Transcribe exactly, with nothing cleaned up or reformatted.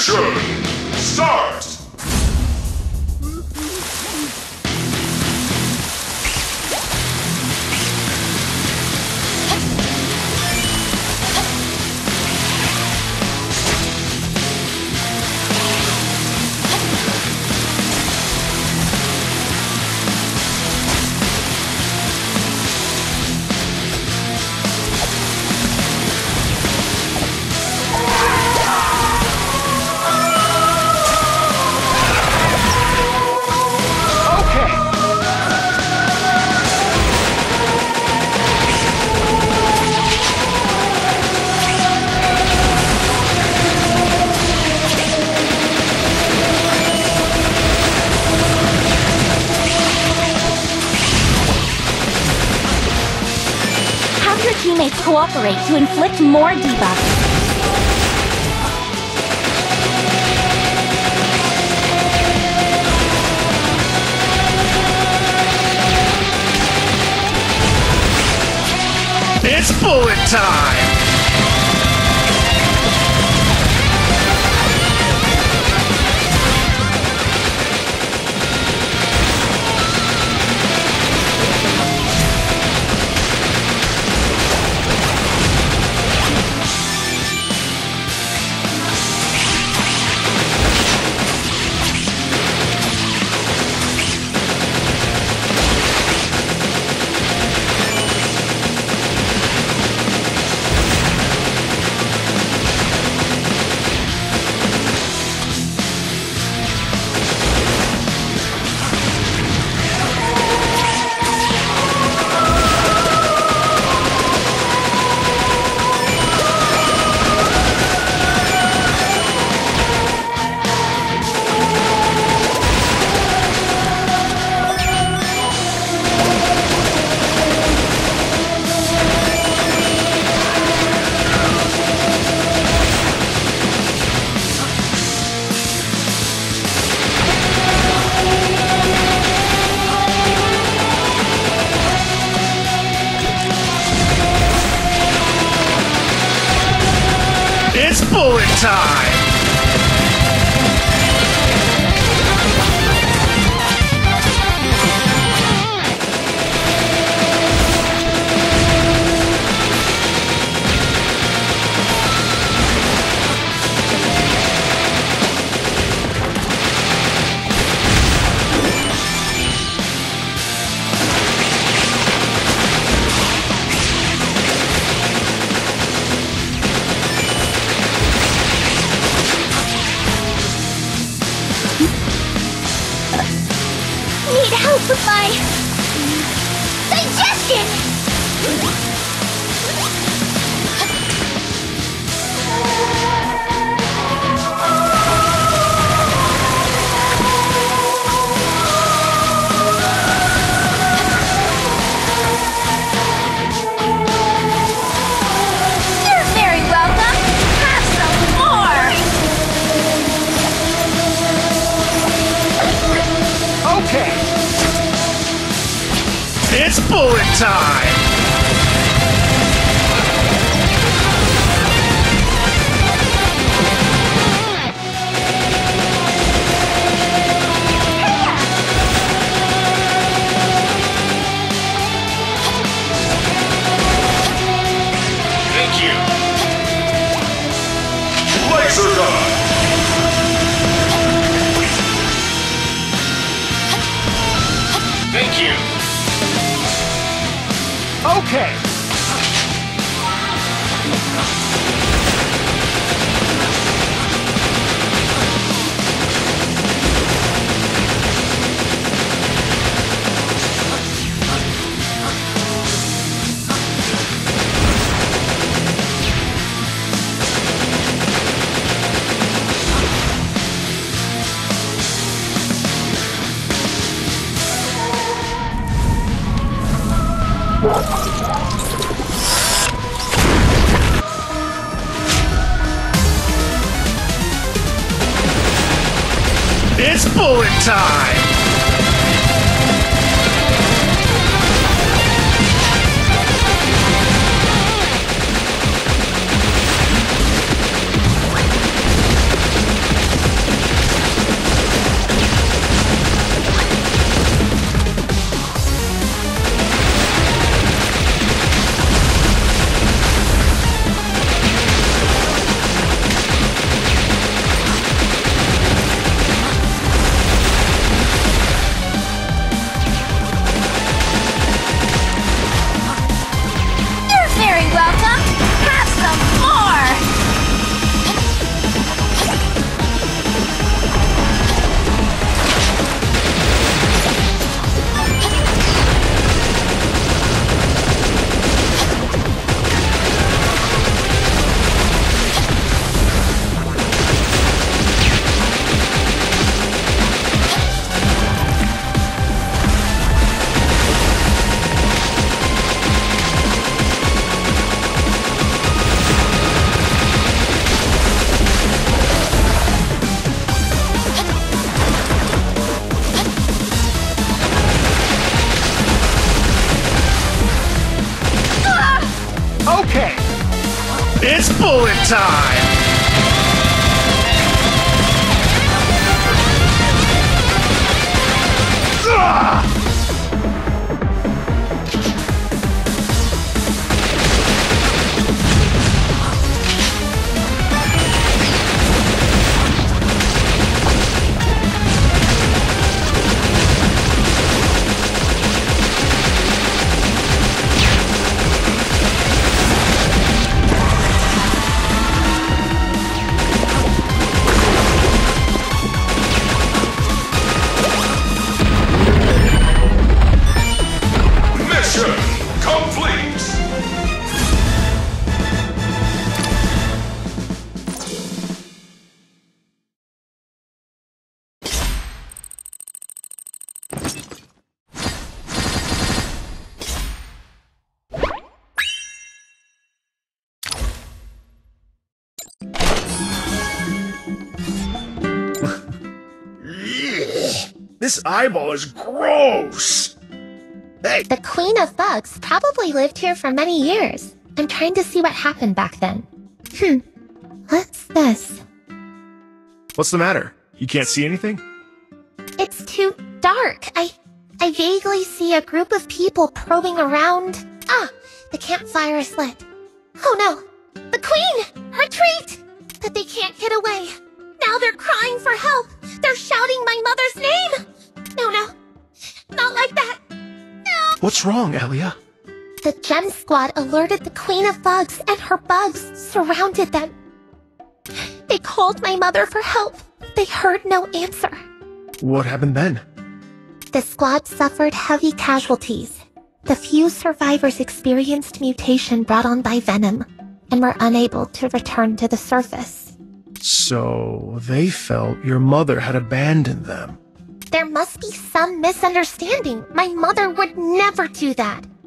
Action! Start! Teammates cooperate to inflict more debuffs. It's bullet time! It's bullet time! Need help with my digestion! You're very welcome! Have some more! Okay. It's bullet time! Thank you. Laser gun! Thank you. Okay. It's bullet time! Okay. It's bullet time! Ugh! Mission complete! This eyeball is gross! Hey! The Queen of Bugs probably lived here for many years. I'm trying to see what happened back then. Hmm. What's this? What's the matter? You can't see anything? It's too dark. I... I vaguely see a group of people probing around. Ah! The campfire is lit. Oh no! The Queen! Retreat! But they can't get away. Now they're crying for help. They're shouting my mother's name. No, no. Not like that. No. What's wrong, Elia? The Gem Squad alerted the Queen of Bugs, and her bugs surrounded them. They called my mother for help. They heard no answer. What happened then? The squad suffered heavy casualties. The few survivors experienced mutation brought on by venom and were unable to return to the surface. So, they felt your mother had abandoned them. There must be some misunderstanding. My mother would never do that.